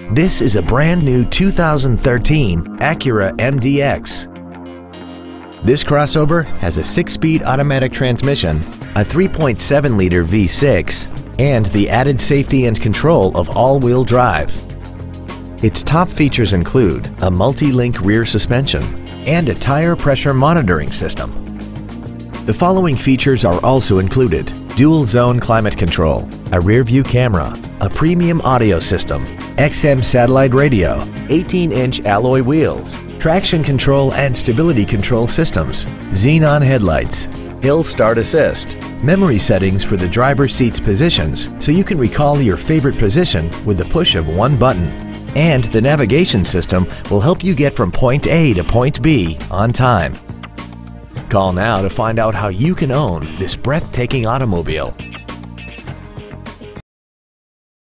This is a brand new 2013 Acura MDX. This crossover has a 6-speed automatic transmission, a 3.7-liter V6, and the added safety and control of all-wheel drive. Its top features include a multi-link rear suspension and a tire pressure monitoring system. The following features are also included: dual-zone climate control, a rear-view camera, a premium audio system, XM satellite radio, 18-inch alloy wheels, traction control and stability control systems, xenon headlights, hill start assist, memory settings for the driver's seat's positions so you can recall your favorite position with the push of one button, and the navigation system will help you get from point A to point B on time. Call now to find out how you can own this breathtaking automobile.